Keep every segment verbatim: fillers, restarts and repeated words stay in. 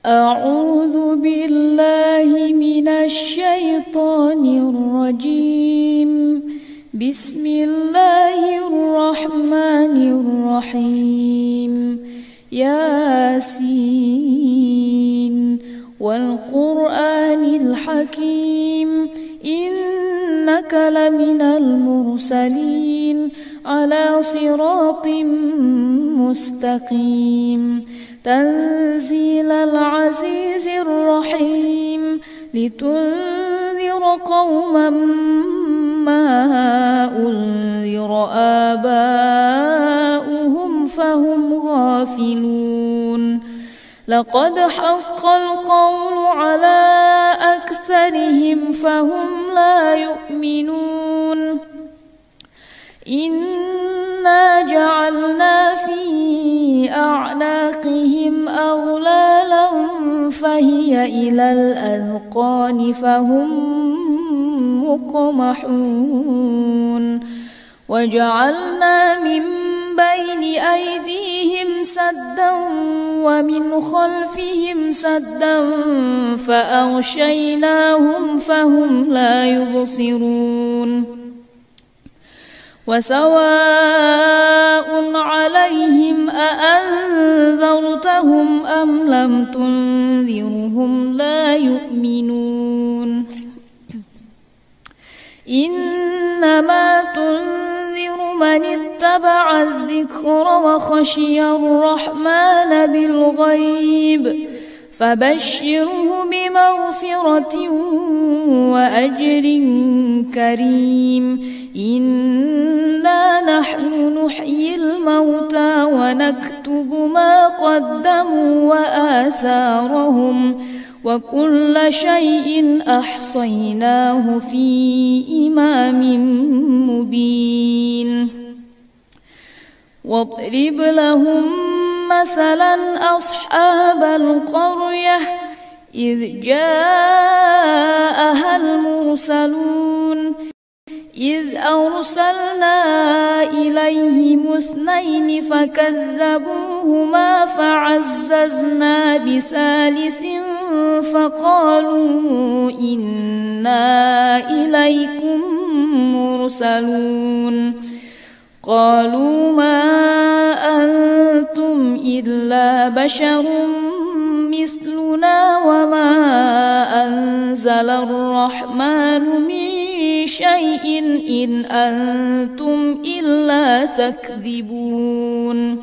أعوذ بالله من الشيطان الرجيم. بسم الله الرحمن الرحيم. ياسين والقرآن الحكيم إنك لمن المرسلين على صراط مستقيم تنزيل العزيز الرحيم لتنذر قوما ما أنذر آباؤهم فهم غافلون. لقد حق القول على أكثرهم فهم لا يؤمنون. إنا جعلنا في أعناقهم أغلالا فهي إلى الأذقان فهم مقمحون. وجعلنا من بين أيديهم سدا ومن خلفهم سدا فأغشيناهم فهم لا يبصرون. وسواء عليهم أأنذرتهم أم لم تنذرهم لا يؤمنون. إنما تنذر من اتبع الذكر وخشي الرحمن بالغيب فبشره بمغفرة وأجر كريم. إنا نحن نحيي الموتى ونكتب ما قدموا وآثارهم وكل شيء أحصيناه في إمام مبين. واضرب لهم مثلا أصحاب القرية إذ جاءها المرسلون إذ أرسلنا إليهم اثنين فكذبوهما فعززنا بثالث فقالوا إنا إليكم مرسلون. قالوا ما أنتم إلا بشر مثلنا وما أنزل الرحمن من شيء إن أنتم إلا تكذبون.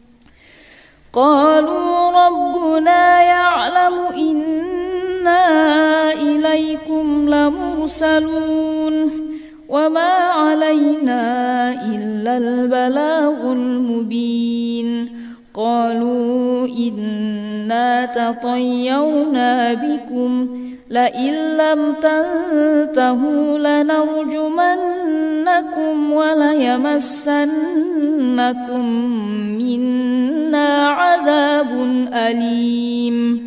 قالوا ربنا يعلم إنا إليكم لمرسلون وما علينا إلا البلاغ المبين. قالوا إنا تطيرنا بكم لئن لم تنتهوا لنرجمنكم وليمسنكم منا عذاب أليم.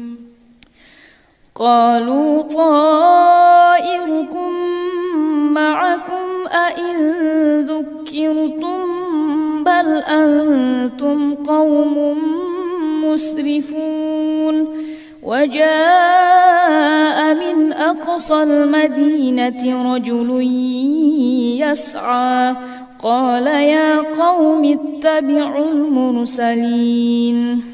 قالوا طائركم معكم أئن ذكرتم بل أنتم قوم مسرفون. وجاء من أقصى المدينة رجل يسعى قال يا قوم اتبعوا المرسلين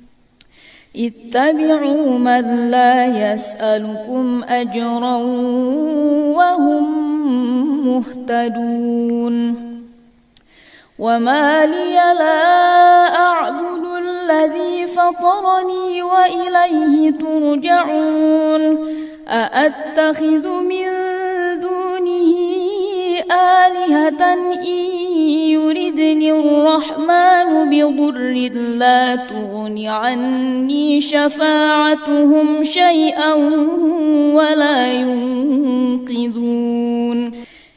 اتبعوا من لا يسألكم أجرا وهم مهتدون. وما لي لا أعبد الذي فطرني وإليه ترجعون. أأتخذ من دونه آلهة إن يردني الرحمن بضر لا تغن عني شفاعتهم شيئا ولا ينقذون.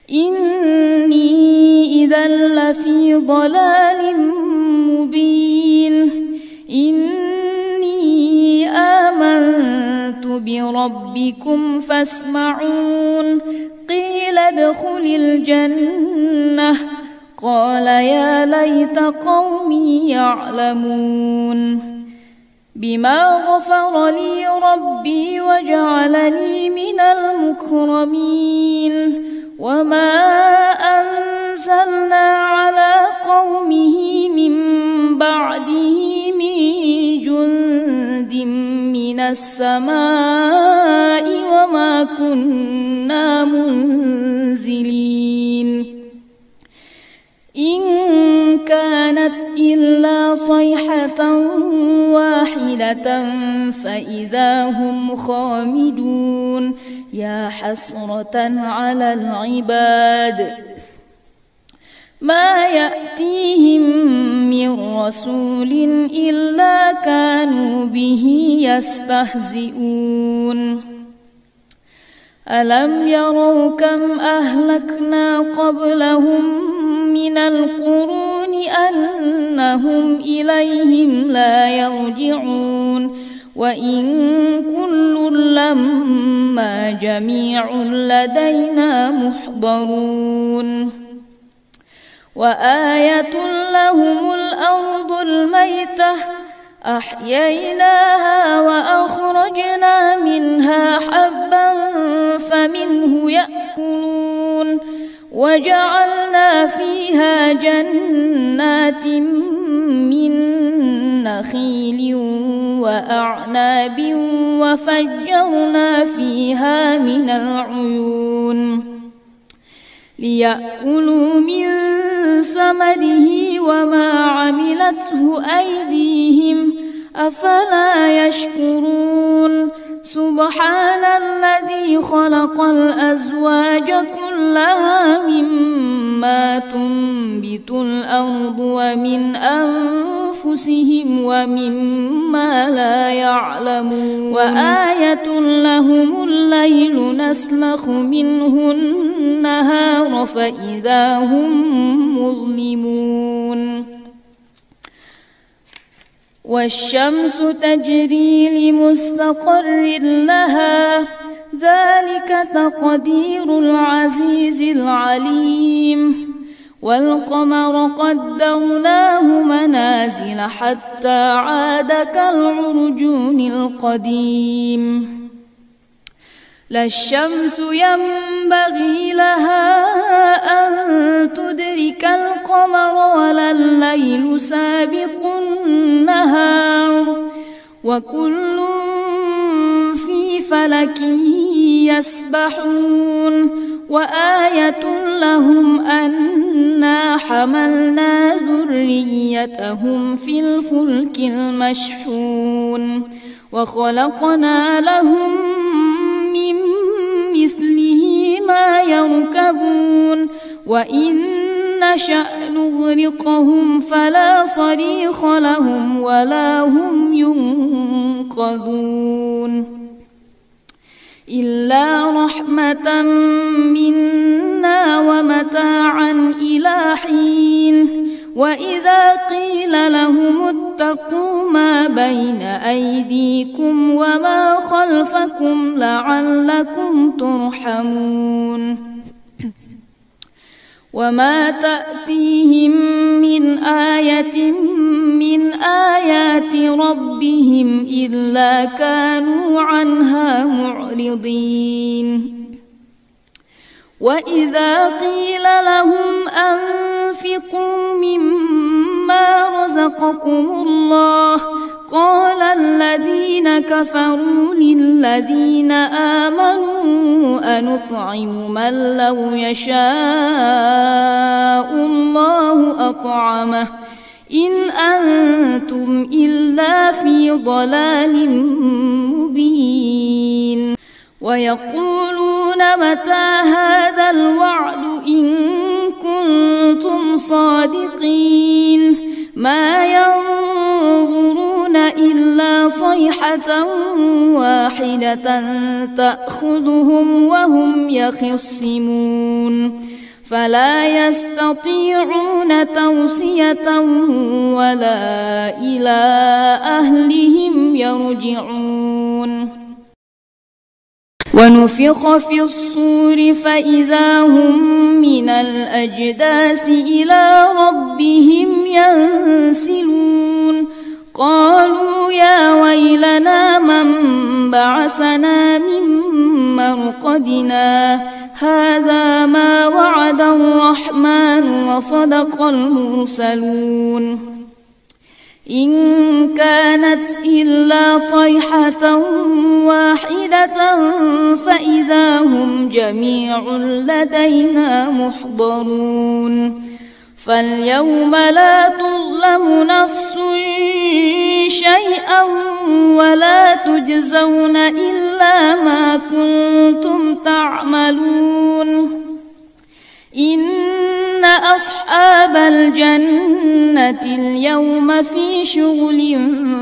إني إذا لفي ضلال مبين. إني آمنت بربكم فاسمعون. قيل ادخل الجنة قال يا ليت قومي يعلمون. بما غفر لي ربي وجعلني من المكرمين وما أنزلنا على قومه من بعده من جند من السماء وما كنا منزلين إن كانت إلا صيحة واحدة فإذا هم خامدون يا حسرة على العباد ما يأتيهم من رسول إلا كانوا به يستهزئون ألم يروا كم أهلكنا قبلهم من القرون أنهم إليهم لا يرجعون وإن كل لما جميع لدينا محضرون وآية لهم الأرض الميتة أحييناها وأخرجنا منها حبا فمنه يأكلون وجعلنا فيها جنات من نخيل وأعناب وفجرنا فيها من العيون ليأكلوا من ثمره وما عملته أيديهم أفلا يشكرون سبحان الذي خلق الأزواج كلها مما تنبت الأرض ومن أنفسهم ومما لا يعلمون وآية لهم الليل نسلخ منه النهار فإذا هم مظلمون والشمس تجري لمستقر لها ذلك تقدير العزيز العليم والقمر قدرناه منازل حتى عاد كالعرجون القديم لا الشمس ينبغي لها أن تدرك القمر ولا الليل سابق النهار وكل في فلك يسبحون وآية لهم أنا حملنا ذريتهم في الفلك المشحون وخلقنا لهم من مثله ما يركبون وإن نشأ نغرقهم فلا صريخ لهم ولا هم ينقذون إلا رحمة منا ومتاعا إلى حين وإذا قيل لهم اتقوا ما بين أيديكم وما خلفكم لعلكم ترحمون وما تأتيهم من آية من آيات ربهم إلا كانوا عنها معرضين وإذا قيل لهم أنفقوا مما رزقكم الله قال الذين كفروا للذين آمنوا أنطعم من لو يشاء الله أطعمه إن أنتم إلا في ضلال مبين ويقولون متى هذا الوعد إن كنتم صادقين ما ينظرون إلا صيحة واحدة تأخذهم وهم يخصمون فلا يستطيعون توصية ولا إلى أهلهم يرجعون ونفخ في الصور فإذا هم من الأجداث إلى ربهم ينسلون قالوا يا ويلنا من بعثنا من مرقدنا هذا ما وعد الرحمن وصدق المرسلون إن كانت إلا صيحة واحدة فإذا هم جميع لدينا محضرون فاليوم لا تظلم نفس شيئا ولا تجزون إلا ما كنتم تعملون إن أصحاب الجنة اليوم في شغل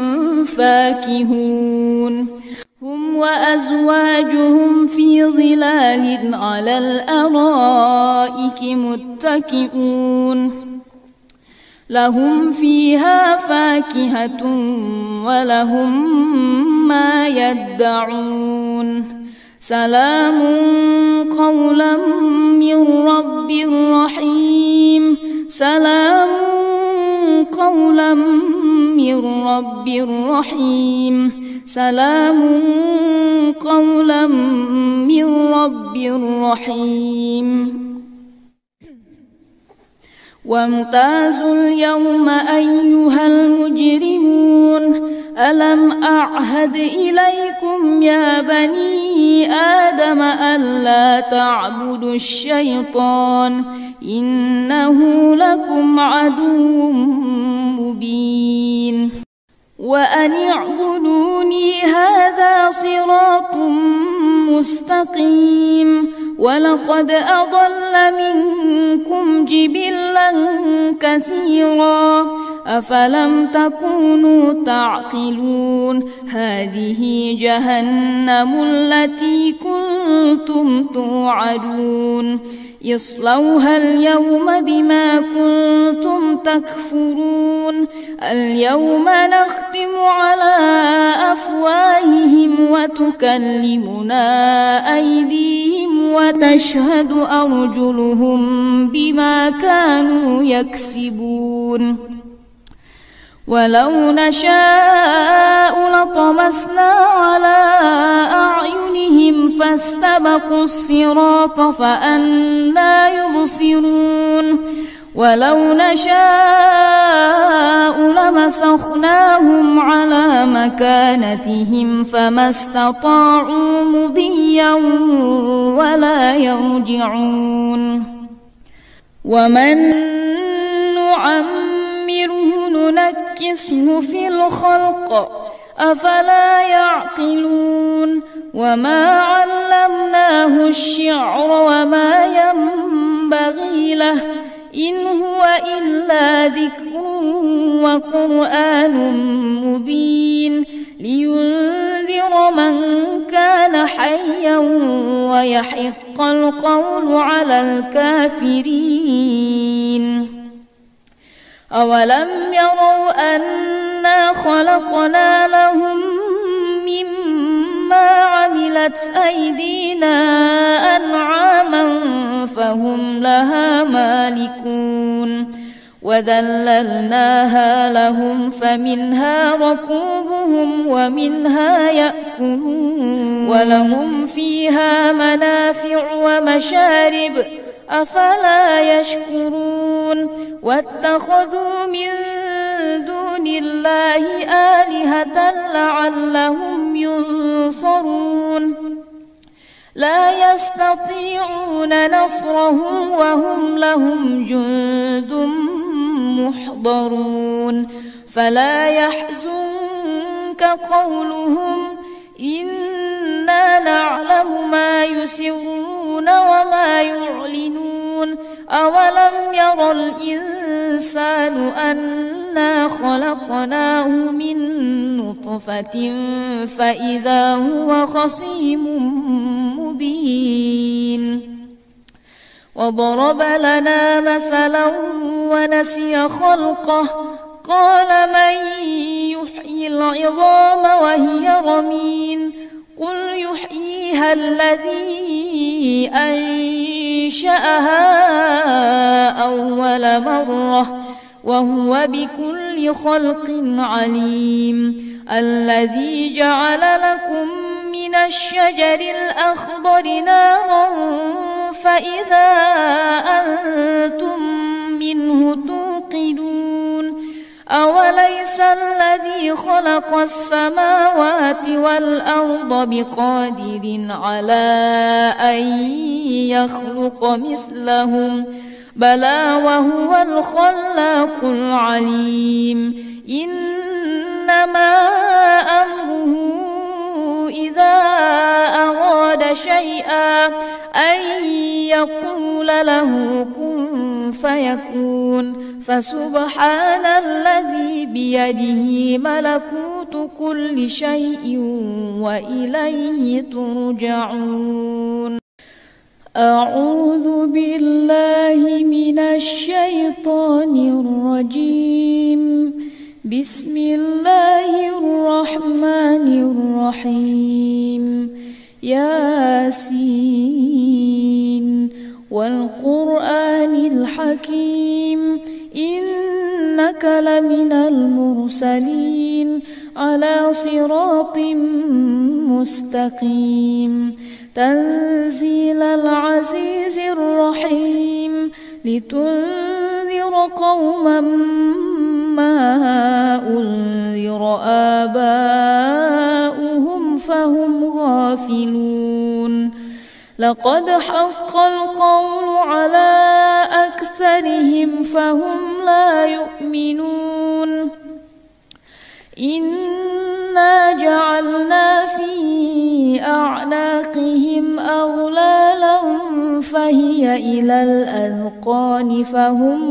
فاكهون هم وأزواجهم في ظلال على الأرائك متكئون لهم فيها فاكهة ولهم ما يدعون سلام قولا من رب رحيم سلام قولا من رب رحيم سلام قولا من رب رحيم وامتازوا اليوم أيها المجرمون ألم أعهد إليكم يا بني آدم ألا تعبدوا الشيطان إنه لكم عدو مبين وأن اعبدوني هذا صراط مستقيم ولقد أضل منكم جبلا كثيرا أفلم تكونوا تعقلون هذه جهنم التي كنتم توعدون اصلوها اليوم بما كنتم تكفرون اليوم نختم على أفواههم وتكلمنا أيديهم وتشهد أرجلهم بما كانوا يكسبون ولو نشاء لطمسنا على أعينهم فاستبقوا الصراط فأنى يبصرون ولو نشاء لمسخناهم على مكانتهم فما استطاعوا مضيا ولا يرجعون ومن نعمره ننكسه في الخلق أفلا يعقلون وما علمناه الشعر وما ينبغي له إن هو إلا ذكر وقرآن مبين لينذر من كان حيا ويحق القول على الكافرين أولم يروا أنا خلقنا لهم مما عملت أيدينا أنعاما فهم لها مالكون وذللناها لهم فمنها ركوبهم ومنها يأكلون ولهم فيها منافع ومشارب أفلا يشكرون واتخذوا من دون الله آلهة لعلهم ينصرون لا يستطيعون نصرهم وهم لهم جند محضرون فلا يحزنك قولهم إنا نعلم ما يسرون وما يعلنون أولم ير الإنسان أنا خلقناه من نطفة فإذا هو خصيم مبين وضرب لنا مثلا ونسي خلقه قال من يحيي العظام وهي رميم قل يحييها الذي أنشأها أول مرة وهو بكل خلق عليم. الذي جعل لكم من الشجر الأخضر نارا فإذا أنتم منه توقدون. أوليس الذي خلق السماوات والأرض بقادر على أن يخلق مثلهم بلى وهو الخلاق العليم. إنما أمره إذا أراد شيئا أن يقول له كن فيكون. فسبحان الذي بيده ملكوت كل شيء وإليه ترجعون. أعوذ بالله من الشيطان الرجيم. بسم الله الرحمن الرحيم. ياسين والقرآن الحكيم إنك لمن المرسلين على صراط مستقيم. تنزيل العزيز الرحيم لتنذر قوما ما أنذر آباؤهم فهم غافلون. لقد حق القول على أكثرهم فهم لا يؤمنون. إنا جعلنا في أعناقهم أغلالا فهي إلى الأذقان فهم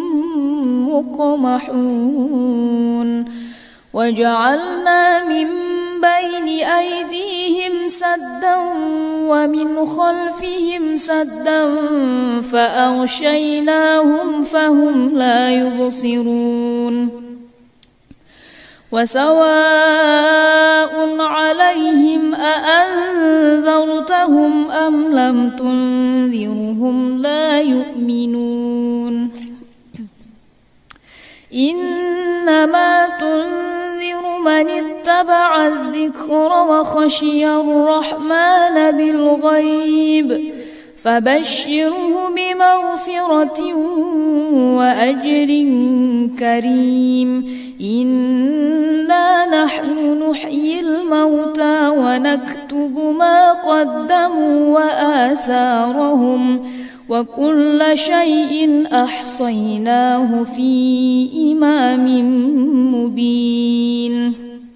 مقمحون. وجعلنا من بين أيديهم سدا ومن خلفهم سدا فأغشيناهم فهم لا يبصرون. وسواء عليهم أأنذرتهم أم لم تنذرهم لا يؤمنون. إنما تنذر من اتبع الذكر وخشي الرحمن بالغيب فبشره بمغفرة وأجر كريم. إنا نحن نحيي الموتى ونكتب ما قدموا وآثارهم وكل شيء أحصيناه في إمام مبين.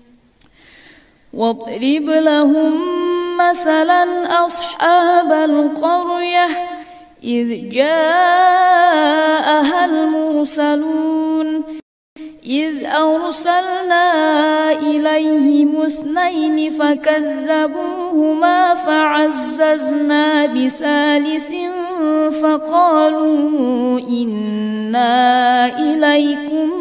واضرب لهم مثلا أصحاب القرية إذ جاءها المرسلون إذ أرسلنا إليهم اثنين فكذبوهما فعززنا بثالث فقالوا إنا إليكم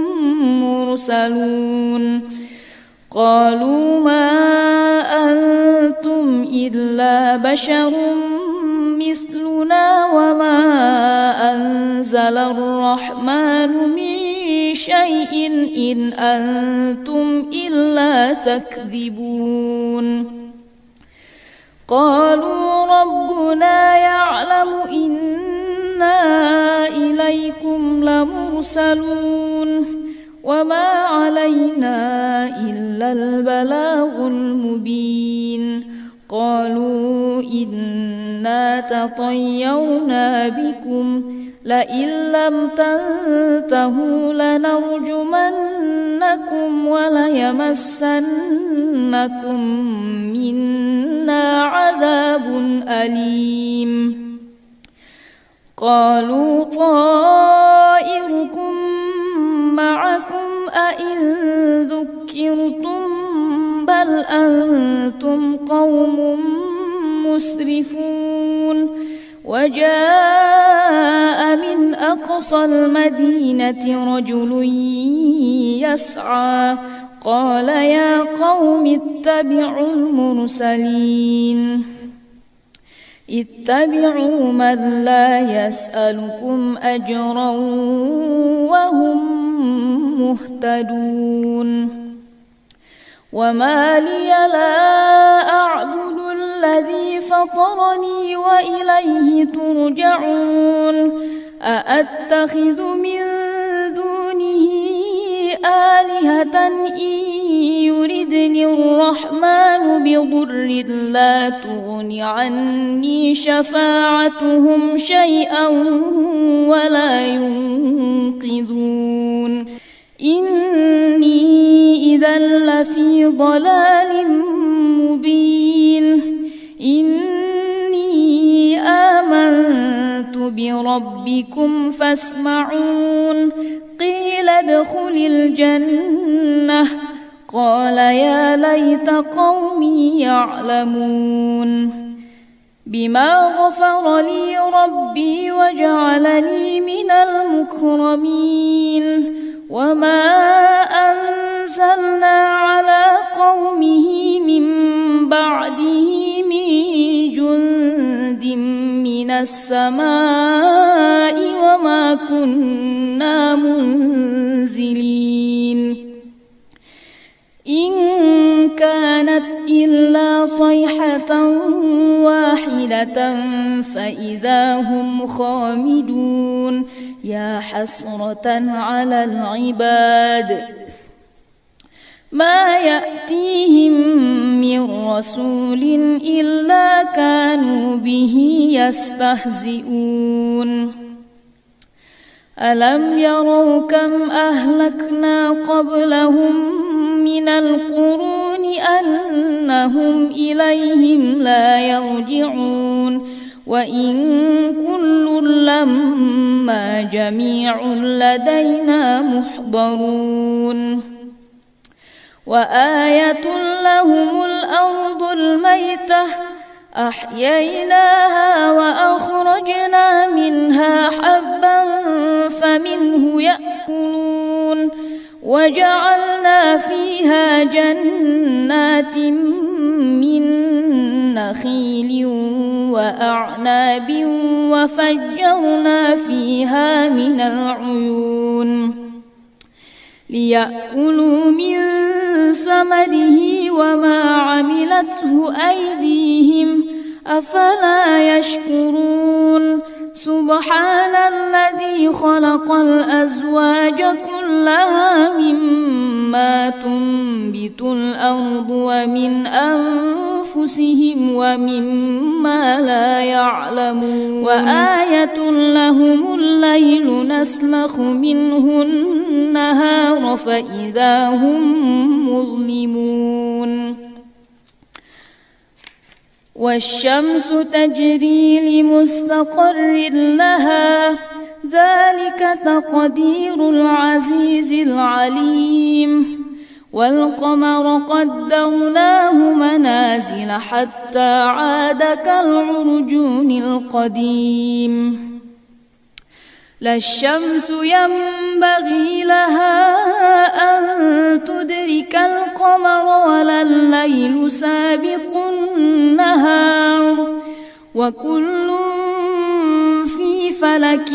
مرسلون. قالوا ما أنتم إلا بشر مثلنا وما أنزل الرحمن من شيء إن أنتم إلا تكذبون. قالوا ربنا يعلم إنا إليكم لمرسلون وما علينا إلا البلاغ المبين. قالوا إنا تطيرنا بكم لئن لم تنتهوا لنرجمنكم وليمسنكم منا عذاب أليم. قالوا طائركم معكم أئن ذكرتم بل أنتم قوم مسرفون. وجاء من أقصى المدينة رجل يسعى قال يا قوم اتبعوا المرسلين. اتبعوا من لا يسألكم أجرا وهم مهتدون. وما لي لا أعبد الذي فطرني وإليه ترجعون. أأتخذ من دونه آلهة إن يردني الرحمن بضر لا تغن عني شفاعتهم شيئا ولا ينقذون. إني إذا لفي ضلال مبين. إني آمنت بربكم فاسمعون. قيل ادخل الجنة قال يا ليت قومي يعلمون. بما غفر لي ربي وجعلني من المكرمين. وما أنزلنا على قومه من بعده من جند من السماء وما كنا منزلين. إن كانت إلا صيحة واحدة فإذا هم خامدون. يا حسرة على العباد ما يأتيهم من رسول إلا كانوا به يستهزئون. ألم يروا كم أهلكنا قبلهم من القرون أنهم إليهم لا يرجعون. وإن كل لما جميع لدينا محضرون. وآية لهم الأرض الميتة أحييناها وأخرجنا منها حبا فمنه يأكلون. وجعلنا فيها جنات من نخيل وأعناب وفجرنا فيها من العيون ليأكلوا من ثمره وما عملته أيديهم أفلا يشكرون. سبحان الذي خلق الأزواج كلها مما تنبت الأرض ومن أنفسهم ومما لا يعلمون. وآية لهم الليل نسلخ منه النهار فإذا هم مظلمون. والشمس تجري لمستقر لها ذلك تقدير العزيز العليم. والقمر قدرناه منازل حتى عاد كالعرجون القديم. لا الشمس ينبغي لها أن تدرك القمر ولا الليل سابق النهار وكل في فلك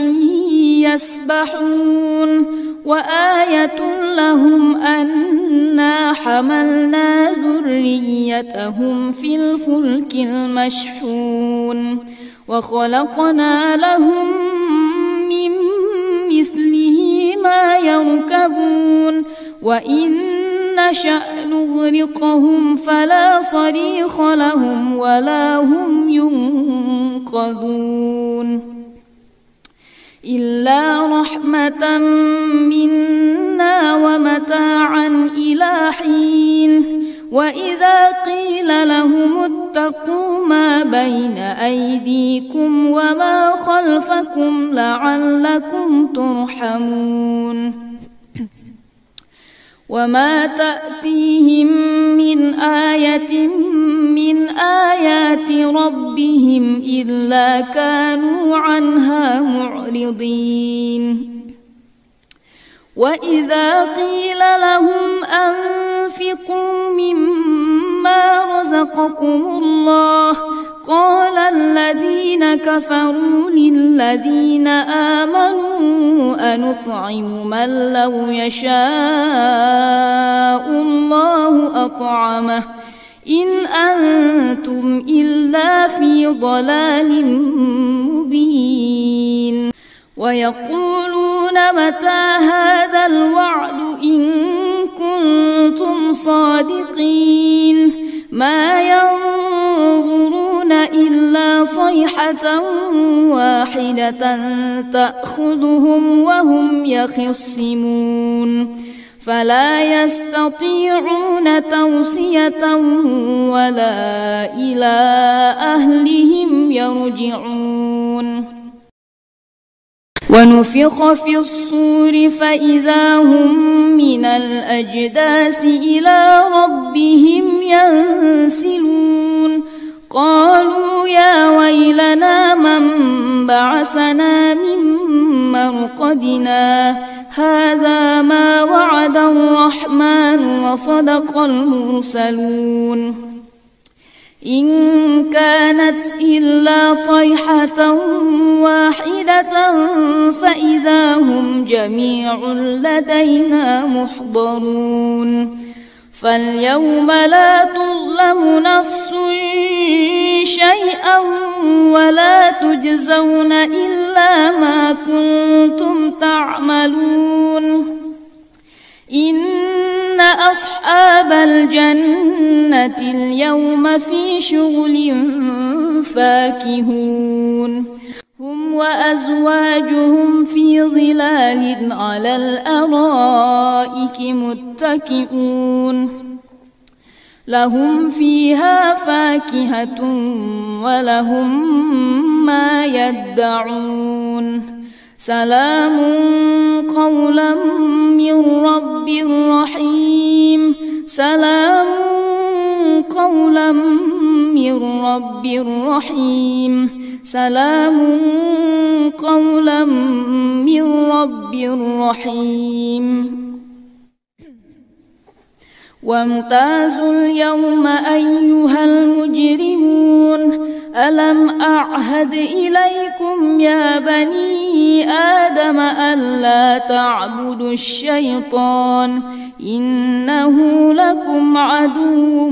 يسبحون. وآية لهم أنا حملنا ذريتهم في الفلك المشحون وخلقنا لهم من مثله ما يركبون وإن نشأ نغرقهم فلا صريخ لهم ولا هم ينقذون إلا رحمة منا ومتاعا إلى حين. وإذا قيل لهم اتقوا ما بين أيديكم وما خلفكم لعلكم ترحمون. وما تأتيهم من آية من آيات ربهم إلا كانوا عنها معرضين. وإذا قيل لهم أنفقوا مما رزقكم الله قال الذين كفروا للذين آمنوا أنطعم من لو يشاء الله أطعمه إن أنتم إلا في ضلال مبين. ويقولون متى هذا الوعد إن كنتم صادقين ما ينظرون إلا صيحة واحدة تأخذهم وهم يخصمون فلا يستطيعون توصية ولا إلى أهلهم يرجعون. ونفخ في الصور فإذا هم من الأجداث إلى ربهم ينسلون قالوا يا ويلنا من بعثنا من مرقدنا هذا ما وعد الرحمن وصدق المرسلون إن كانت إلا صيحة واحدة فإذا هم جميع لدينا محضرون فاليوم لا تظلم نفس شيئا ولا تجزون إلا ما كنتم تعملون إن أصحاب الجنة اليوم في شغل فاكهون هم وأزواجهم في ظلال على الأرائك متكئون لهم فيها فاكهة ولهم ما يدعون سلام قولا من رب رحيم سلام قولا من رب رحيم سلام قولا من رب رحيم. وامتازوا اليوم أيها المجرمون ألم أعهد إليكم يا بني آدم ألا تعبدوا الشيطان إنه لكم عدو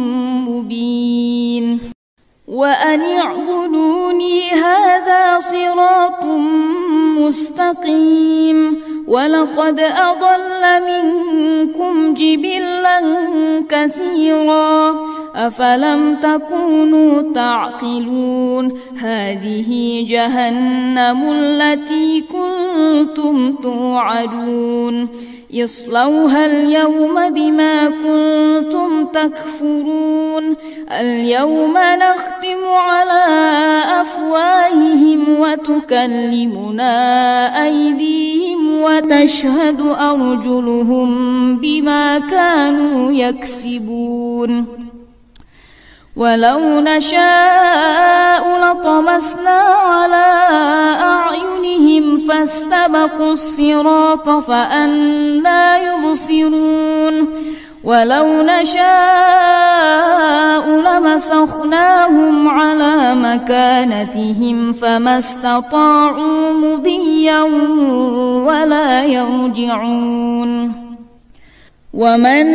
مبين وأن اعبدوني هذا صراط مستقيم ولقد أضل منكم جبلا كثيرا أفلم تكونوا تعقلون هذه جهنم التي كنتم توعدون اصلوها اليوم بما كنتم تكفرون اليوم نختم على أفواههم وتكلمنا أيديهم وتشهد أرجلهم بما كانوا يكسبون ولو نشاء لطمسنا على أعينهم فاستبقوا الصراط فأنى يبصرون ولو نشاء لمسخناهم على مكانتهم فما استطاعوا مضيا ولا يرجعون ومن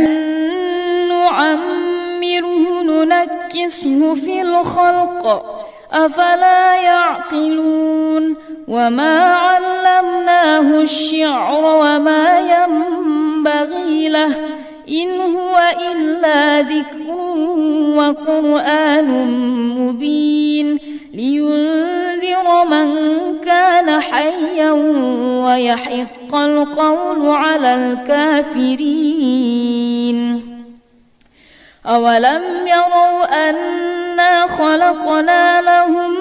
نعمره ننكسه في الخلق أفلا يعقلون وما علمناه الشعر وما ينبغي له إن هو إلا ذكر وقرآن مبين لينذر من كان حيا ويحق القول على الكافرين أولم يروا أنا خلقنا لهم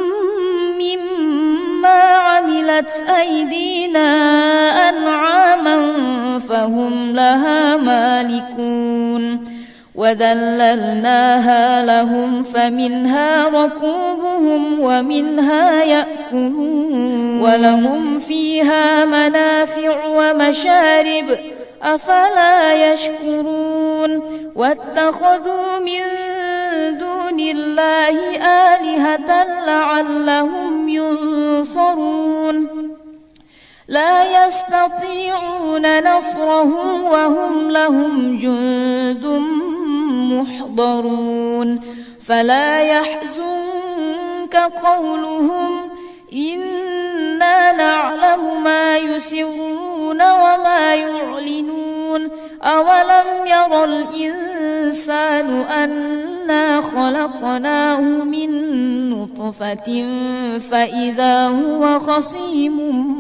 مما عملت أيدينا أنعاما فهم لها مالكون وذللناها لهم فمنها ركوبهم ومنها يأكلون ولهم فيها منافع ومشارب أفلا يشكرون واتخذوا من دون بالله آلهة لعلهم ينصرون لا يستطيعون نصرهم وهم لهم جند محضرون فلا يحزنك قولهم إنا نعلم ما يسرون وما يعلنون أولم ير الإنسان أنا خلقناه من نطفة فإذا هو خصيم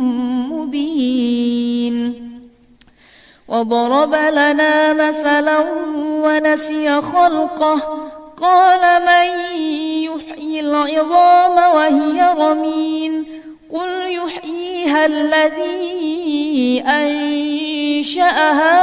مبين وضرب لنا مثلا ونسي خلقه قال من يحيي العظام وهي رميم قل يحييها الذي أنشأها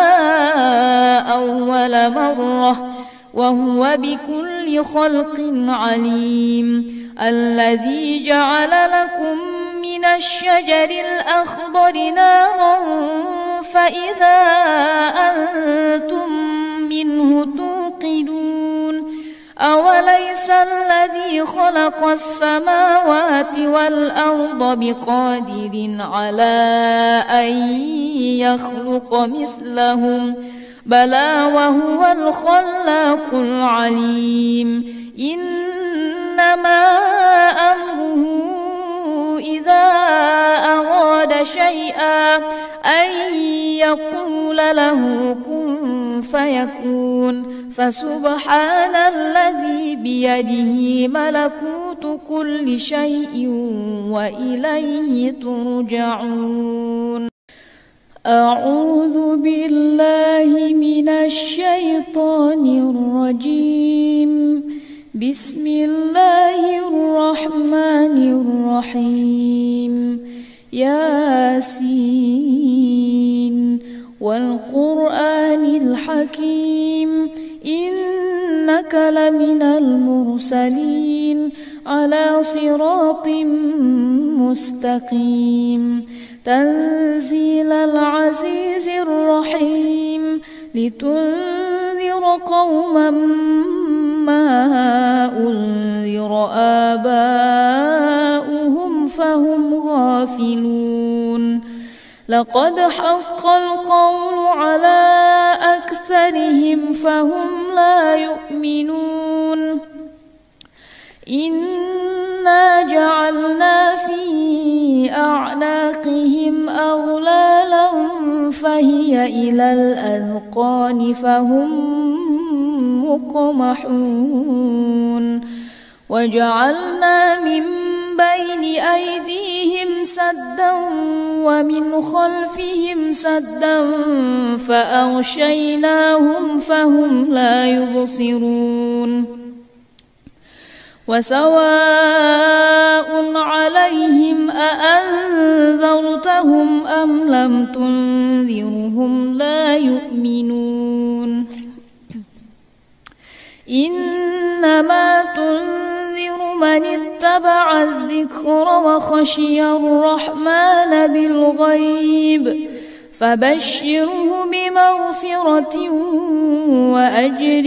أول مرة وهو بكل خلق عليم الذي جعل لكم من الشجر الأخضر نارا فإذا أنتم منه توقدون أوليس الذي خلق السماوات والأرض بقادر على أن يخلق مثلهم بلى وهو الخلاق العليم إنما أمره إذا أراد شيئا أن يقول له كن فيكون فسبحان الذي بيده ملكوت كل شيء وإليه ترجعون أعوذ بالله من الشيطان الرجيم بسم الله الرحمن الرحيم ياسين والقرآن الحكيم إنك لمن المرسلين على صراط مستقيم تنزيل العزيز الرحيم لتنذر قوما ما أنذر آباؤهم فهم غافلون لقد حق القول على أكثرهم فهم لا يؤمنون إنا جعلنا في أعناقهم أغلالا فهي إلى الأذقان فهم مقمحون وجعلنا من بين أيديهم سدا ومن خلفهم سدا فأغشيناهم فهم لا يبصرون وسواء عليهم أأنذرتهم أم لم تنذرهم لا يؤمنون إنما تنذر من اتبع الذكر وخشي الرحمن بالغيب فبشره بمغفرة وأجر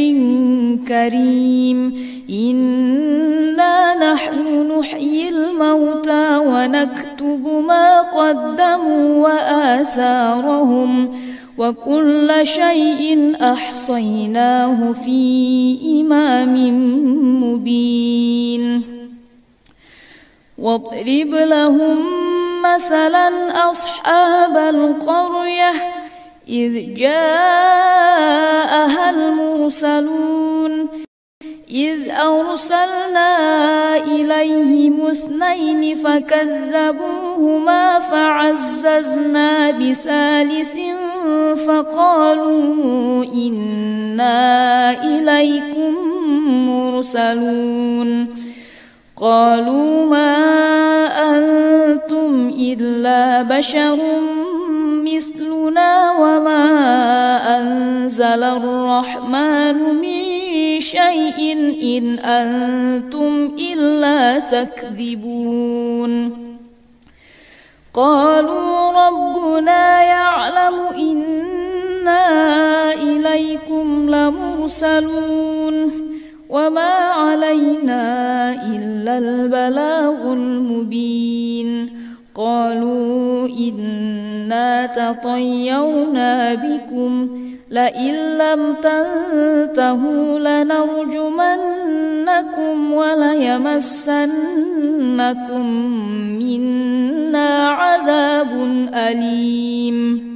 كريم إنا نحن نحيي الموتى ونكتب ما قدموا وآثارهم وكل شيء أحصيناه في إمام مبين واضرب لهم مثلا أصحاب القرية إذ جاءها المرسلون إذ أرسلنا إليهم اثنين فكذبوهما فعززنا بثالث فقالوا إنا إليكم مرسلون قالوا ما أنتم إلا بشر مثلنا وما أنزل الرحمن من شيء إن أنتم إلا تكذبون قالوا ربنا يعلم إنا إليكم لمرسلون وما علينا إلا البلاغ المبين. قالوا إنا تطيرنا بكم لئن لم تنتهوا لنرجمنكم وليمسنكم منا عذاب أليم.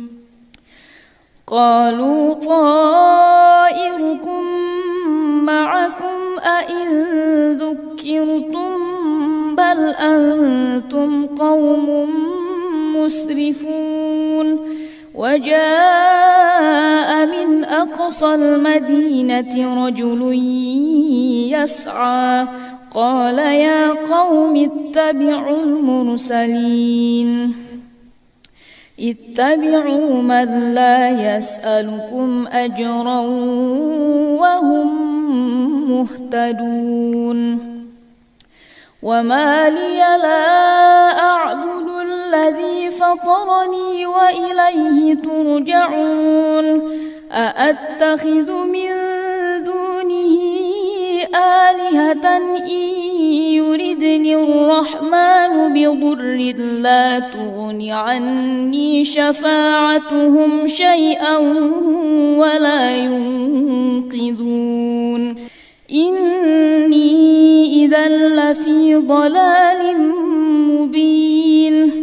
قالوا طائركم معكم أئن ذكرتم بل أنتم قوم مسرفون. وجاء من أقصى المدينة رجل يسعى قال يا قوم اتبعوا المرسلين اتبعوا من لا يسألكم أجرا وهم مهتدون. وما لي لا أعبد الذي فطرني وإليه ترجعون. أأتخذ من دونه آلهة إن يردني الرحمن بضر لا تغن عني شفاعتهم شيئا ولا ينقذون. إني إذا لفي ضلال مبين.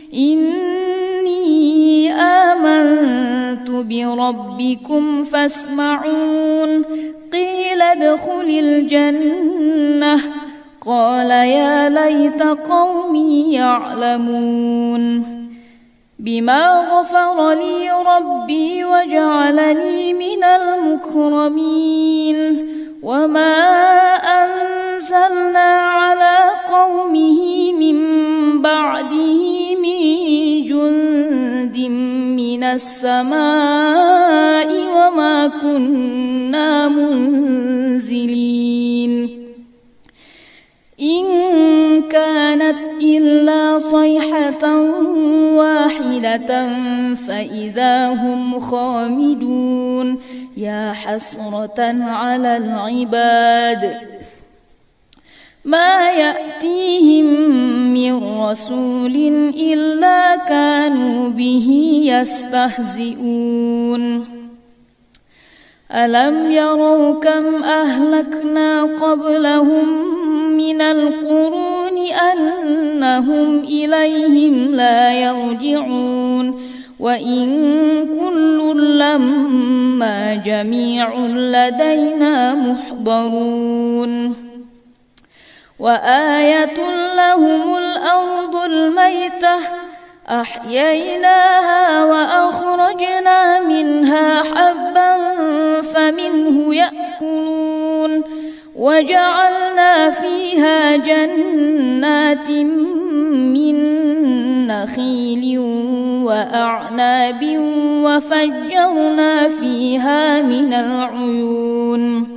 إني آمنت بربكم فاسمعون. قيل ادخل الجنة قال يا ليت قومي يعلمون. بما غفر لي ربي وجعلني من المكرمين. وما أنزلنا على قومه من بعده من جند من السماء وما كنا منزلين. إن كانت إلا صيحة واحدة فإذا هم خامدون. يا حسرة على العباد ما يأتيهم من رسول إلا كانوا به يستهزئون. ألم يروا كم أهلكنا قبلهم من القرون أنهم إليهم لا يرجعون. وإن كل لما جميع لدينا محضرون. وآية لهم الأرض الميتة أحييناها وأخرجنا منها حبا فمنه يأكلون. وجعلنا فيها جنات من نخيل وأعناب وفجرنا فيها من العيون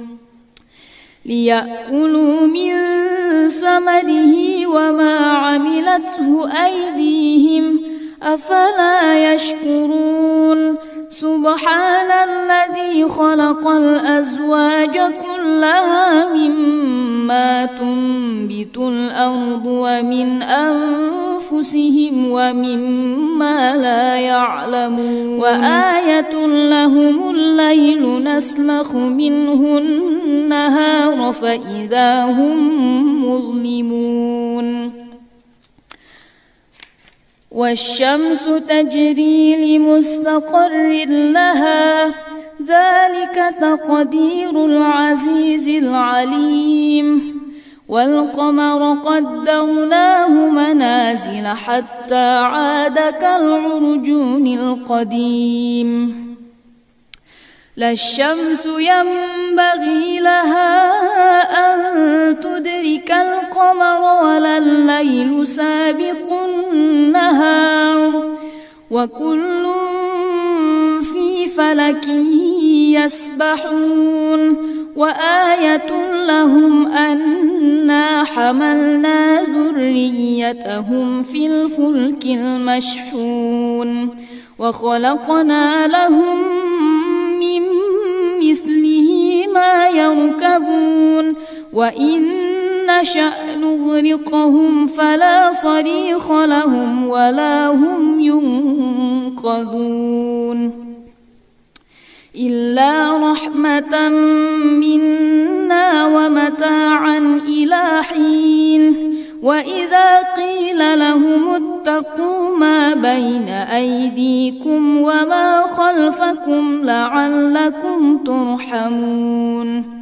ليأكلوا من ثمره وما عملته أيديهم أفلا يشكرون. سبحان الذي خلق الأزواج كلها مما تنبت الأرض ومن أنفسهم ومما لا يعلمون. وآية لهم الليل نسلخ منه النهار فإذا هم مظلمون. والشمس تجري لمستقر لها ذلك تقدير العزيز العليم. والقمر قدرناه منازل حتى عاد كالعرجون القديم. لا الشمس ينبغي لها أن تدرك القمر ولا الليل سابق النهار وكل في فلك يسبحون. وآية لهم أنا حملنا ذريتهم في الفلك المشحون وخلقنا لهم من مثله ما يركبون وإن نشأ نغرقهم فلا صريخ لهم ولا هم ينقذون إلا رحمة منا ومتاعا إلى حين وإذا قيل لهم اتقوا ما بين أيديكم وما خلفكم لعلكم ترحمون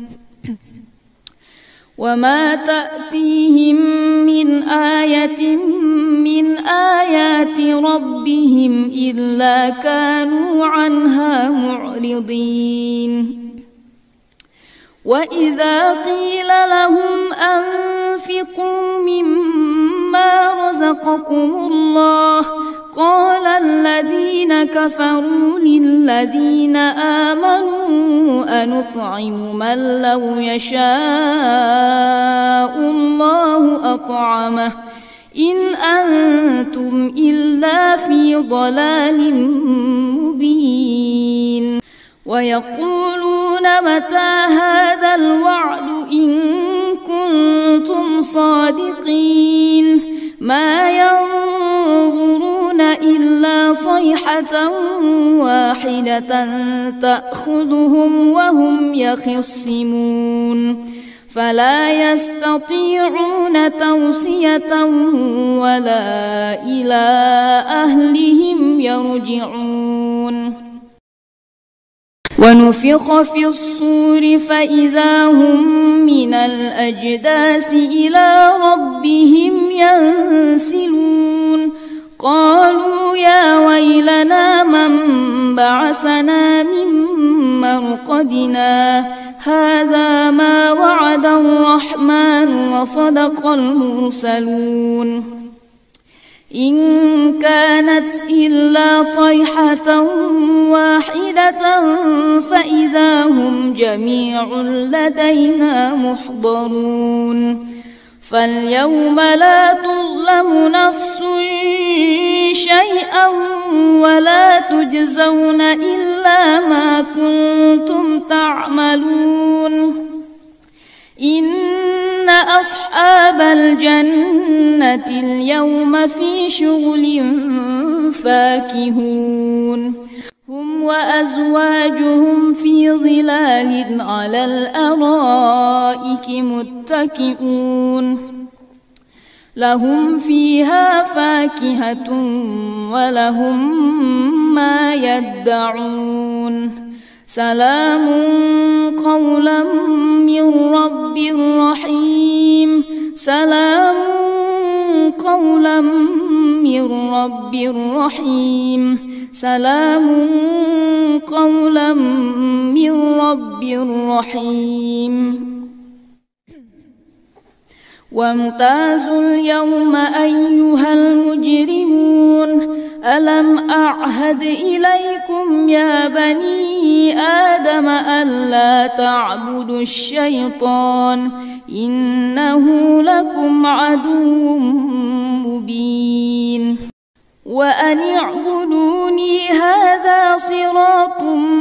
وما تأتيهم من آية من آيات ربهم إلا كانوا عنها معرضين وإذا قيل لهم أنفقوا مما رزقكم الله قال الذين كفروا للذين آمنوا أنطعم من لو يشاء الله أطعمه إن أنتم إلا في ضلال مبين ويقولون متى هذا الوعد إن كنتم صادقين ما ينظرون إلا صيحة واحدة تأخذهم وهم يخصمون فلا يستطيعون توصية ولا إلى أهلهم يرجعون ونفخ في الصور فإذا هم من الأجداث إلى ربهم ينسلون قالوا يا ويلنا من بعثنا من مرقدنا هذا ما وعد الرحمن وصدق المرسلون إن كانت إلا صيحة واحدة فإذا هم جميع لدينا محضرون فاليوم لا تظلم نفس شيئا ولا تجزون إلا ما كنتم تعملون إن أصحاب الجنة اليوم في شغل فاكهون هم وأزواجهم في ظلال على الأرائك متكئون لهم فيها فاكهة ولهم ما يدعون سلام قولا من رب رحيم سلام قولا من رب رحيم سلام قولا من رب رحيم وامتازوا اليوم أيها المجرمون ألم أعهد إليكم يا بني آدم ألا تعبدوا الشيطان إنه لكم عدو مبين وأن اعبدوني هذا صراط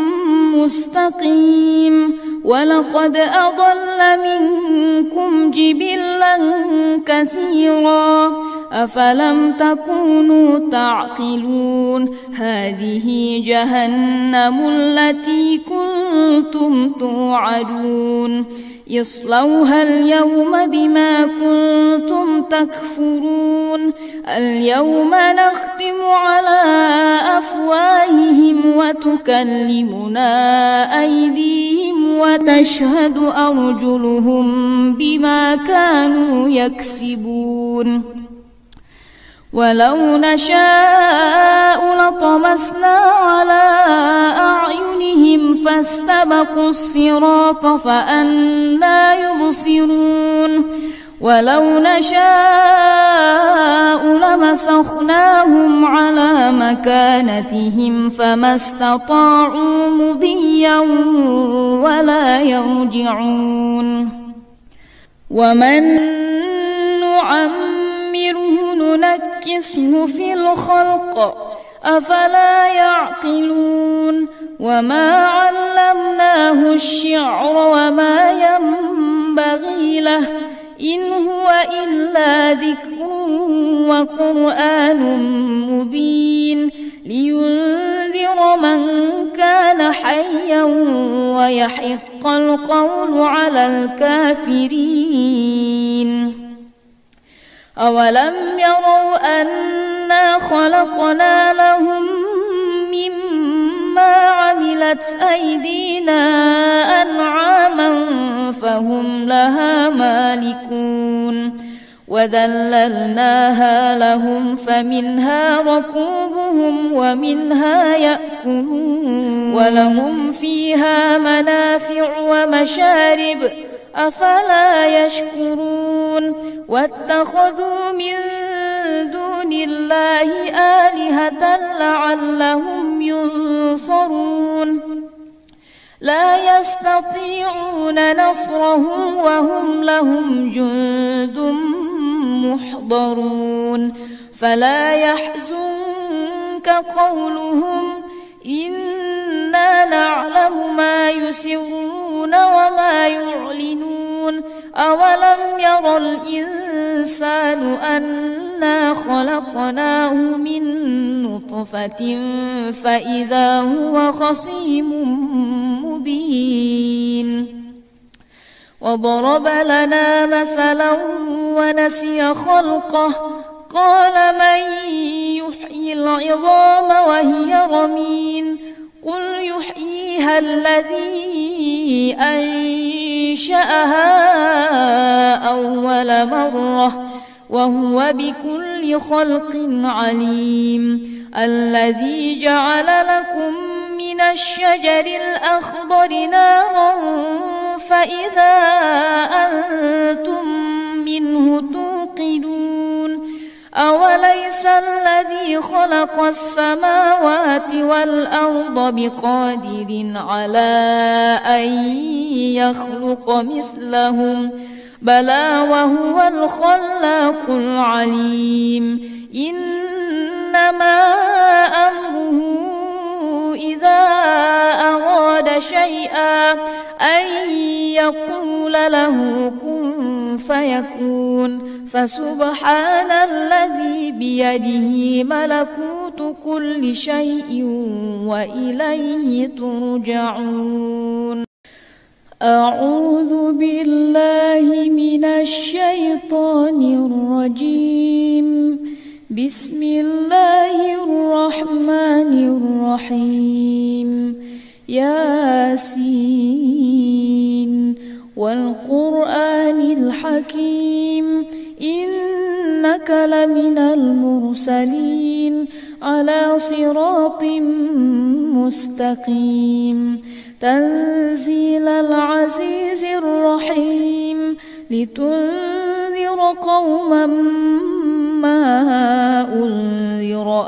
مستقيم ولقد أضل منكم جبلا كثيرا أفلم تكونوا تعقلون هذه جهنم التي كنتم توعدون اصلوها اليوم بما كنتم تكفرون اليوم نختم على أفواههم وتكلمنا أيديهم وتشهد أرجلهم بما كانوا يكسبون ولو نشاء لطمسنا على أعينهم فاستبقوا الصراط فأنى يبصرون ولو نشاء لمسخناهم على مكانتهم فما استطاعوا مضيا ولا يرجعون ومن نعمره ننكسه في الخلق أفلا يعقلون وما علمناه الشعر وما ينبغي ينبغي له إن هو إلا ذكر وقرآن مبين لينذر من كان حيا ويحق القول على الكافرين. أولم يروا أنا خلقنا لهم مما عملت أيدينا أنعاما فهم لها مالكون وذللناها لهم فمنها ركوبهم ومنها يأكلون ولهم فيها منافع ومشارب أفلا يشكرون واتخذوا من دون الله آلهة لعلهم ينصرون لا يستطيعون نصرهم وهم لهم جند محضرون فلا يحزنك قولهم إنا نعلم ما يسرون وما يعلنون أولم ير الإنسان أنا خلقناه من نطفة فإذا هو خصيم مبين وضرب لنا مثلا ونسي خلقه قال من يحيي العظام وهي رميم قل يحييها الذي أنشأها أول مرة وهو بكل خلق عليم الذي جعل لكم من الشجر الأخضر نارا فإذا أنتم منه توقدون أوليس الذي خلق السماوات والأرض بقادر على أن يخلق مثلهم بلى وهو الخلاق العليم إنما أمره إذا أراد شيئا أن يقول له كن فيكون فسبحان الذي بيده ملكوت كل شيء وإليه ترجعون. أعوذ بالله من الشيطان الرجيم. بسم الله الرحمن الرحيم. ياسين والقرآن الحكيم إنك لمن المرسلين على صراط مستقيم تنزيل العزيز الرحيم لتنذر قوما ما أنذر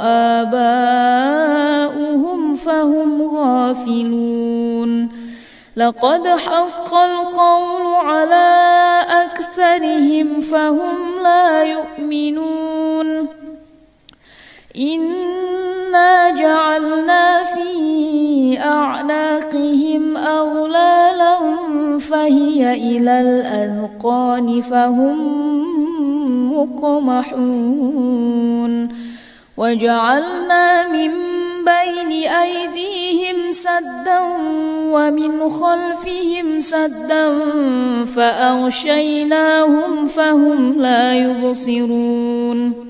آباؤهم فهم غافلون لقد حق القول على أكثرهم فهم لا يؤمنون إنا جعلنا في أعناقهم أغلالا فهي إلى الأذقان فهم مقمحون وجعلنا من بين أيديهم سدا ومن خلفهم سدا فأغشيناهم فهم لا يبصرون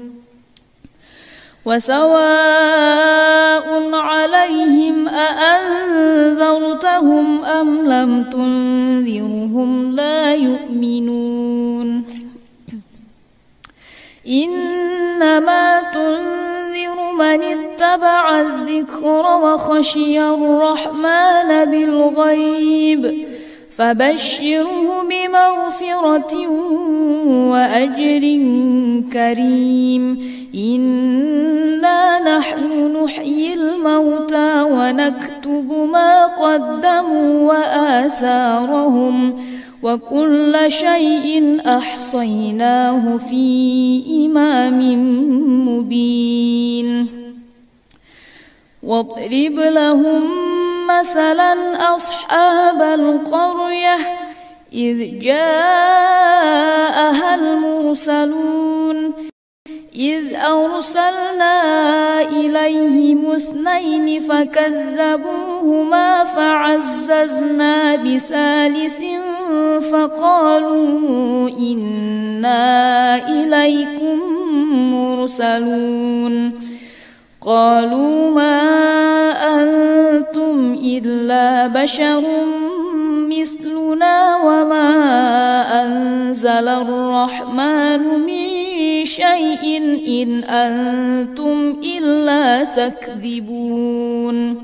وسواء عليهم أأنذرتهم أم لم تنذرهم لا يؤمنون إنما تنذر من اتبع الذكر وخشي الرحمن بالغيب فبشره بمغفرة وأجر كريم إنا نحن نحيي الموتى ونكتب ما قدموا وآثارهم وكل شيء أحصيناه في إمام مبين واضرب لهم مثلا أصحاب القرية إذ جاءها المرسلون إذ أرسلنا إليهم اثنين فكذبوهما فعززنا بثالث فقالوا إنا إليكم مرسلون قالوا ما أنتم إلا بشر مثلنا وما أنزل الرحمن من شيء إن أنتم إلا تكذبون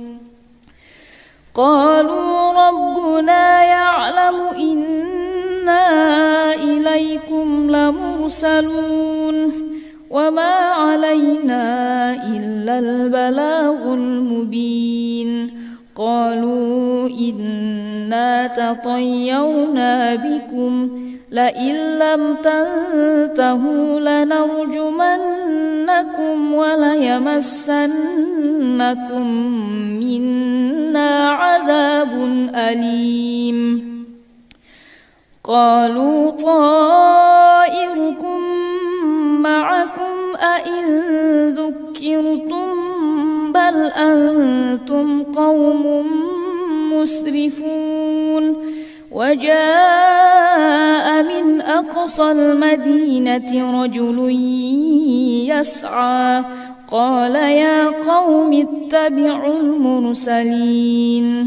قالوا ربنا يعلم إنا إليكم لمرسلون وما علينا إلا البلاغ المبين قالوا إنا تطيرنا بكم لئن لم تنتهوا لنرجمنكم وليمسنكم منا عذاب أليم قالوا طائركم معكم أئن ذكرتم بل أنتم قوم مسرفون وجاء من أقصى المدينة رجل يسعى قال يا قوم اتبعوا المرسلين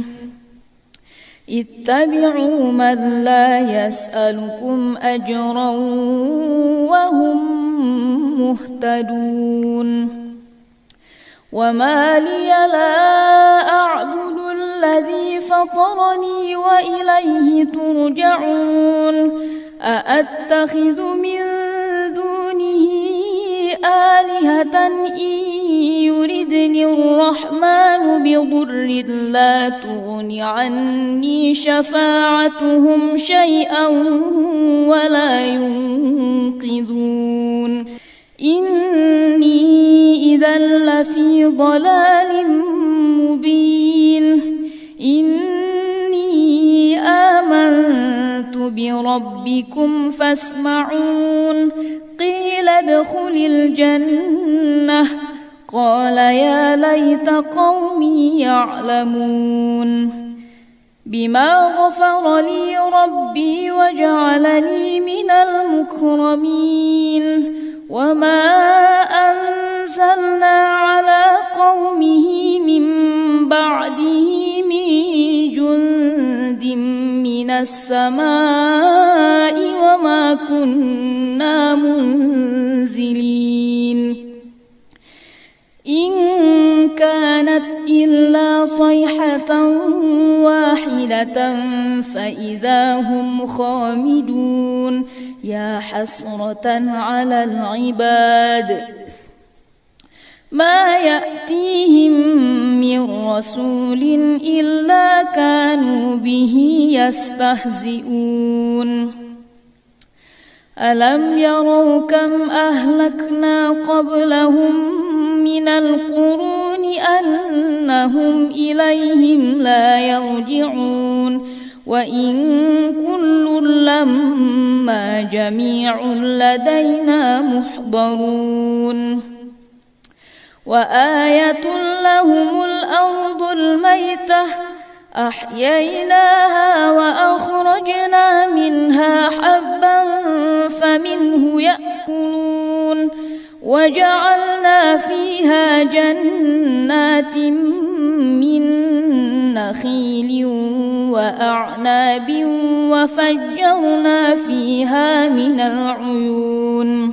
اتبعوا من لا يسألكم أجرا وهم مهتدون وما لي لا أعبد الذي فطرني وإليه ترجعون أأتخذ من دونه آلهة إن يردني الرحمن بضر لا تغن عني شفاعتهم شيئا ولا ينقذون إني إذا لفي ضلال مبين إني آمنت بربكم فاسمعون قيل ادخل الجنة قال يا ليت قومي يعلمون بما غفر لي ربي وجعلني من المكرمين وما أنزلنا على قومه من بعده من جند من السماء وما كنا منزلين إن كانت إلا صيحة واحدة فإذا هم خامدون يا حسرة على العباد ما يأتيهم من رسول إلا كانوا به يستهزئون ألم يروا كم أهلكنا قبلهم من القرون أنهم إليهم لا يرجعون وإن كل لما جميع لدينا محضرون وآية لهم الأرض الميتة أحييناها وأخرجنا منها حبا فمنه يأكلون وجعلنا فيها جنات من نخيل وأعناب وفجرنا فيها من العيون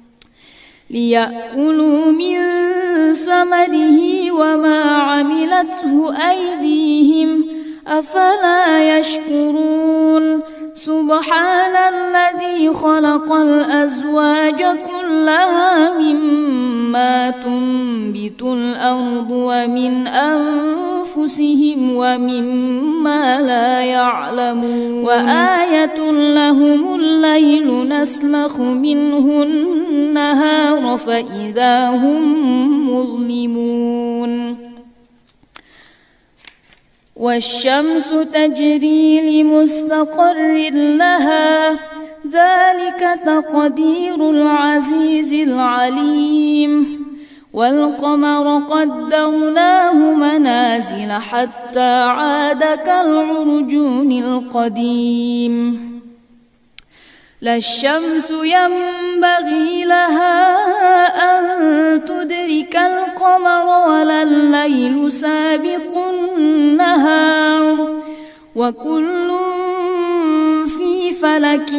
ليأكلوا من ثمره وما عملته أيديهم أفلا يشكرون سبحان الذي خلق الأزواج كلها مما تنبت الأرض ومن أنفسهم ومما لا يعلمون وآية لهم الليل نسلخ منه النهار فإذا هم مظلمون والشمس تجري لمستقر لها ذلك تقدير العزيز العليم والقمر قدرناه منازل حتى عاد كالعرجون القديم لا الشمس ينبغي لها أن تدرك القمر ولا الليل سابق النهار وكل في فلك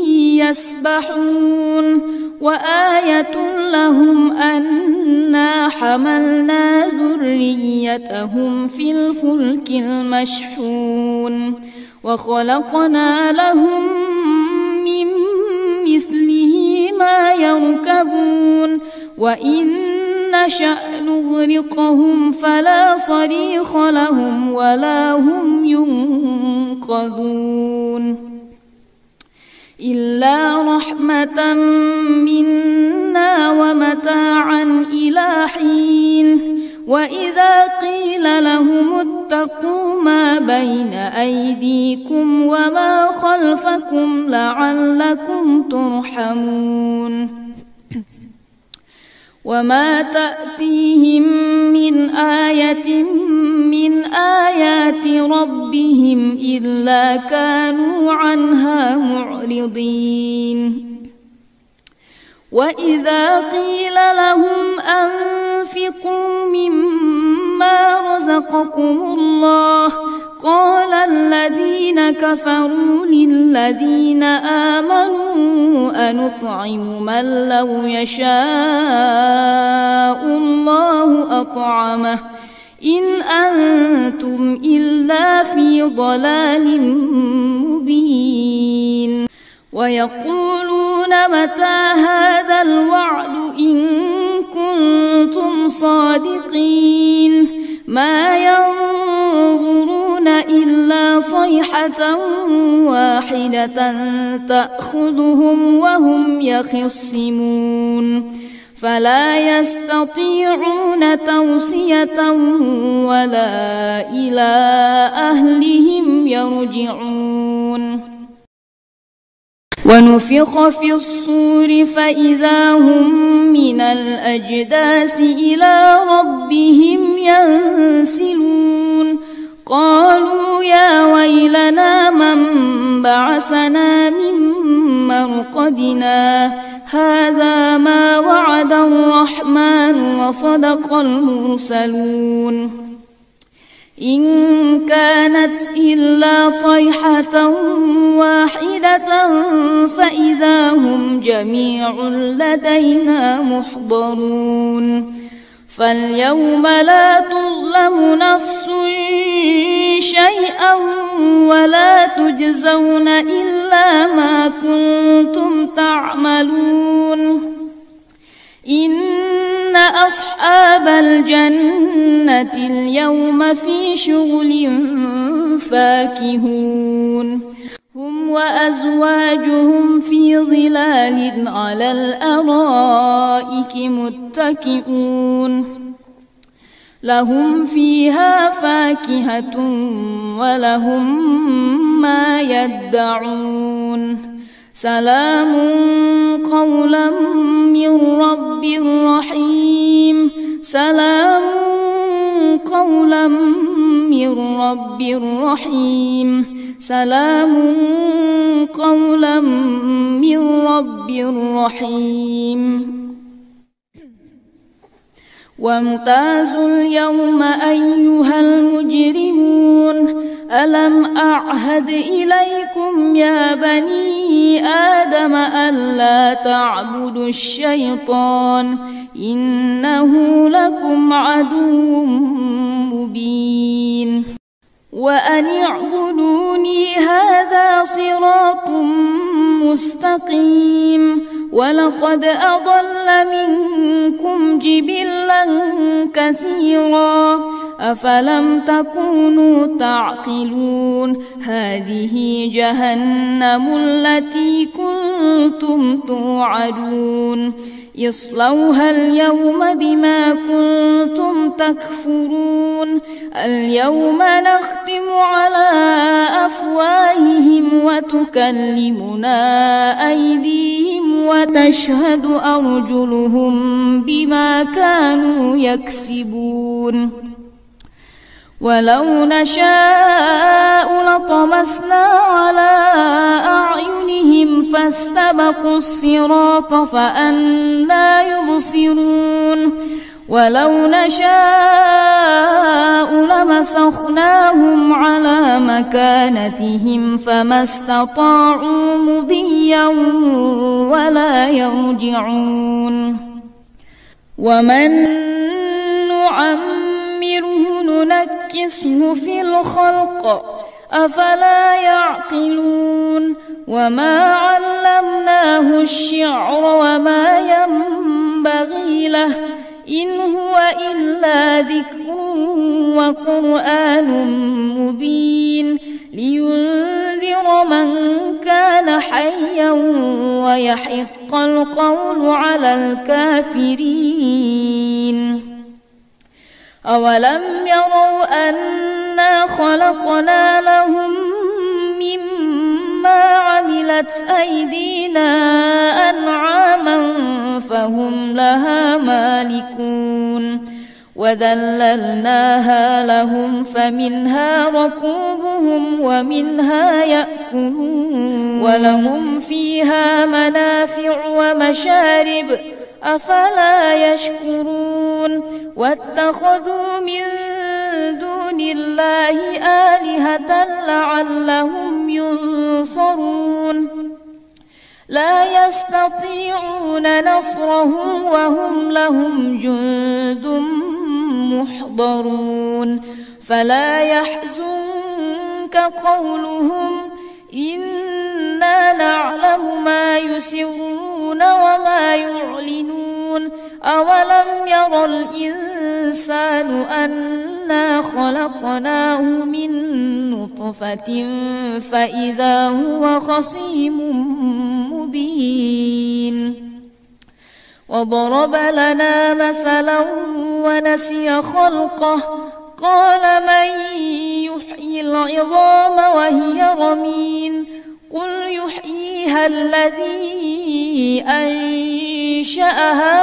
يسبحون وآية لهم أنا حملنا ذريتهم في الفلك المشحون وخلقنا لهم من مثله ما يركبون وإن نشأ نغرقهم فلا صريخ لهم ولا هم ينقذون إلا رحمة منا ومتاعا إلى حين وإذا قيل لهم اتقوا ما بين أيديكم وما خلفكم لعلكم ترحمون وما تأتيهم من آية من آيات ربهم إلا كانوا عنها معرضين وإذا قيل لهم أنفقوا مما رزقكم الله قال الذين كفروا للذين آمنوا أنطعم من لو يشاء الله أطعمه إن أنتم إلا في ضلال مبين ويقولون متى هذا الوعد إن كنتم صادقين ما ينظرون إلا صيحة واحدة تأخذهم وهم يخصمون فلا يستطيعون توصية ولا إلى أهلهم يرجعون ونفخ في الصور فإذا هم من الأجداث إلى ربهم ينسلون قالوا يا ويلنا من بعثنا من مرقدنا هذا ما وعد الرحمن وصدق المرسلون إن كانت إلا صيحة واحدة فإذا هم جميع لدينا محضرون فاليوم لا تظلم نفس شيئا ولا تجزون إلا ما كنتم تعملون إن أصحاب الجنة اليوم في شغل فاكهون هم وأزواجهم في ظلال على الأرائك متكئون لهم فيها فاكهة ولهم ما يدعون سلام قولا من رب رحيم سلام قولا من رب رحيم سلام قولا من رب رحيم وامتازوا اليوم أيها المجرمون ألم أعهد إليكم يا بني آدم ألا تعبدوا الشيطان إنه لكم عدو مبين وأن اعبدوني هذا صراط مستقيم ولقد أضل منكم جبلا كثيرا أفلم تكونوا تعقلون هذه جهنم التي كنتم توعدون اصلوها اليوم بما كنتم تكفرون اليوم نختم على أفواههم وتكلمنا أيديهم وتشهد أرجلهم بما كانوا يكسبون ولو نشاء لطمسنا على أعينهم فاستبقوا الصراط فأنى يبصرون ولو نشاء لمسخناهم على مكانتهم فما استطاعوا مضيا ولا يرجعون ومن نعمره ننكسه في الخلق أفلا يعقلون وما علمناه الشعر وما ينبغي له إن هو إلا ذكر وقرآن مبين لينذر من كان حيا ويحق القول على الكافرين أولم يروا أنا خلقنا لهم مما عملت أيدينا أنعاما فهم لها مالكون وذللناها لهم فمنها ركوبهم ومنها يأكلون ولهم فيها منافع ومشارب أفلا يشكرون واتخذوا من دون الله آلهة لعلهم ينصرون لا يستطيعون نصرهم وهم لهم جند محضرون فلا يحزنك قولهم إنا نعلم ما يسرون وما يعلنون أولم ير الإنسان أنا خلقناه من نطفة فإذا هو خصيم مبين وضرب لنا مثلا ونسي خلقه قال من يحيي العظام وهي رميم قل يحييها الذي أنشأها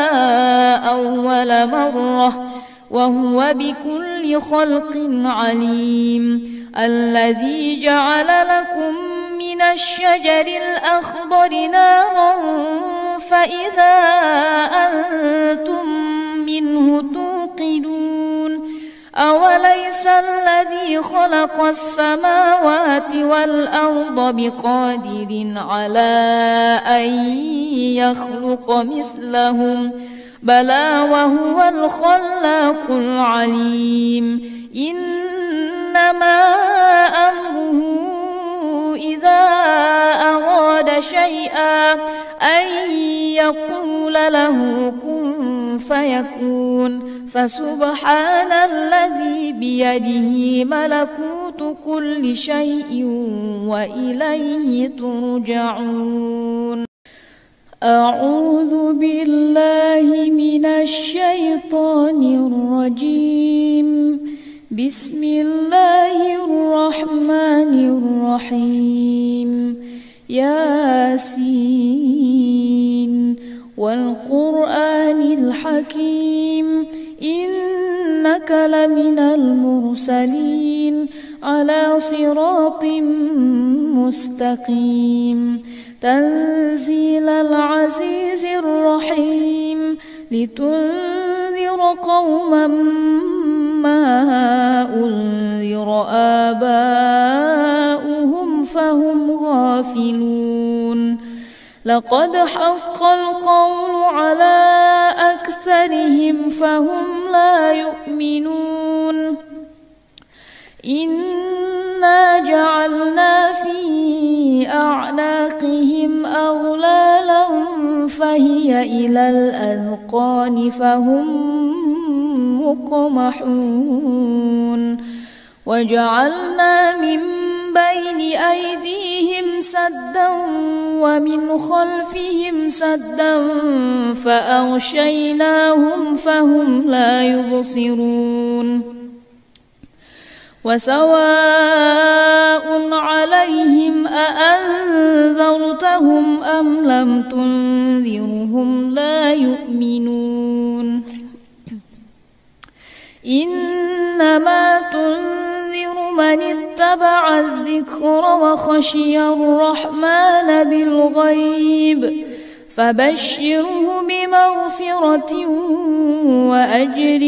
أول مرة وهو بكل خلق عليم الذي جعل لكم من الشجر الأخضر نارا فإذا أنتم منه توقدون أوليس الذي خلق السماوات والأرض بقادر على أن يخلق مثلهم بلى وهو الخلاق العليم إنما أمره إذا أراد شيئا أن يقول له كن فيكون فسبحان الذي بيده ملكوت كل شيء وإليه ترجعون أعوذ بالله من الشيطان الرجيم بسم الله الرحمن الرحيم ياسين والقرآن الحكيم إنك لمن المرسلين على صراط مستقيم تنزيل العزيز الرحيم لتنذر قوما ما أنذر آباؤهم فهم غافلون لقد حق القول على أكثرهم فهم لا يؤمنون إنا جعلنا في أعناقهم أغلالا فهي إلى الأذقان فهم مقمحون وجعلنا من بين أيديهم سدا ومن خلفهم سدا فأغشيناهم فهم لا يبصرون وسواء عليهم أأنذرتهم أم لم تنذرهم لا يؤمنون إنما تنذر من اتبع الذكر وخشي الرحمن بالغيب فبشره بمغفرة وأجر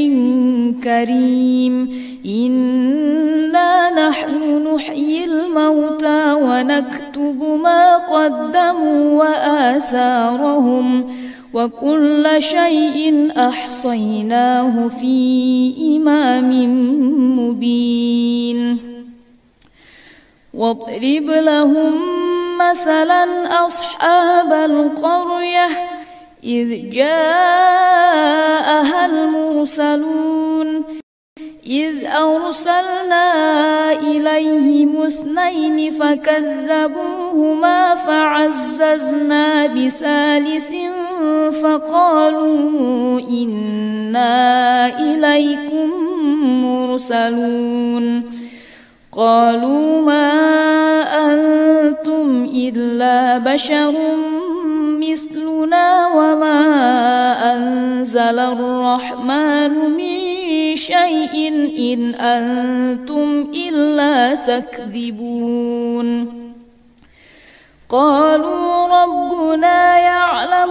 كريم إنا نحن نحيي الموتى ونكتب ما قدموا وآثارهم وكل شيء أحصيناه في إمام مبين واضرب لهم مثلا أصحاب القرية إذ جاءها المرسلون إذ أرسلنا إليهم اثنين فكذبوهما فعززنا بثالث فقالوا إنا إليكم مرسلون قالوا ما أنتم إلا بشر مثلنا وما أنزل الرحمن من شيء إن أنتم إلا تكذبون قالوا ربنا يعلم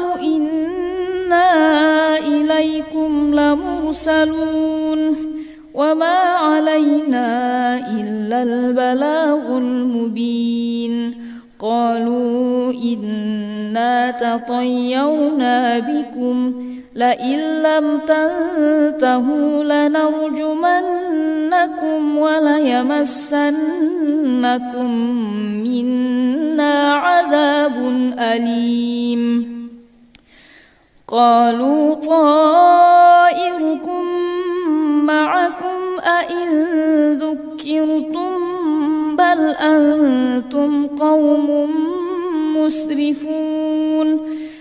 إنا إليكم لمرسلون وما علينا إلا البلاغ المبين قالوا إنا تطيرنا بكم لئن لم تنتهوا لنرجمنكم وليمسنكم منا عذاب أليم قالوا طائركم معكم أئن ذكرتم بل أنتم قوم مسرفون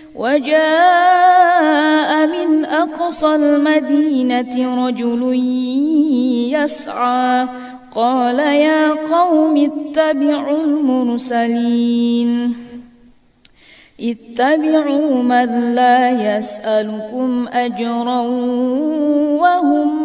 وجاء من أقصى المدينة رجل يسعى قال يا قوم اتبعوا المرسلين اتبعوا من لا يسألكم أجرا وهم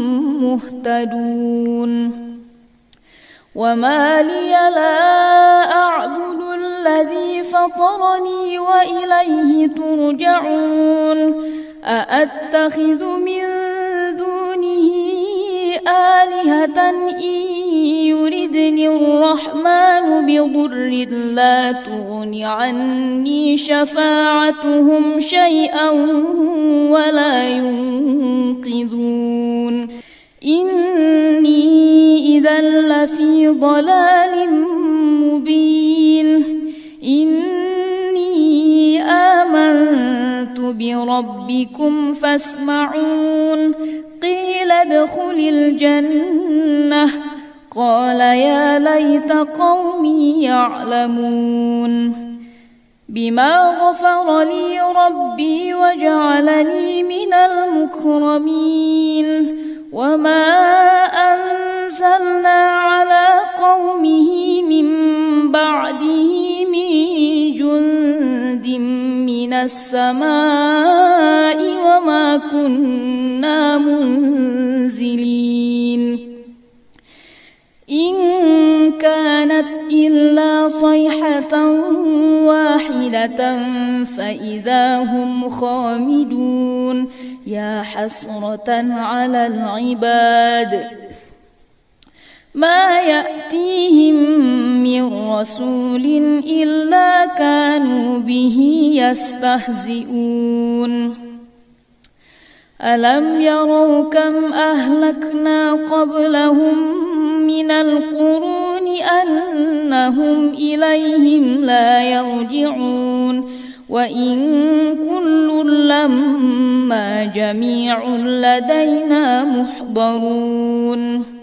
مهتدون وما لي لا أعبد الذي فطرني وإليه ترجعون أأتخذ من دونه آلهة إن يردني الرحمن بضر لا تغن عني شفاعتهم شيئا ولا ينقذون إني إذا لفي ضلال مبين إني آمنت بربكم فاسمعون قيل ادخل الجنة قال يا ليت قومي يعلمون بما غفر لي ربي وجعلني من المكرمين وما أنزلنا على قومه من بعده من جند من السماء وما كنا منزلين إن كانت إلا صيحة واحدة فإذا هم خامدون يا حسرة على العباد ما يأتيهم من رسول إلا كانوا به يستهزئون ألم يروا كم أهلكنا قبلهم من القرون أنهم إليهم لا يرجعون وإن كل لما جميع لدينا محضرون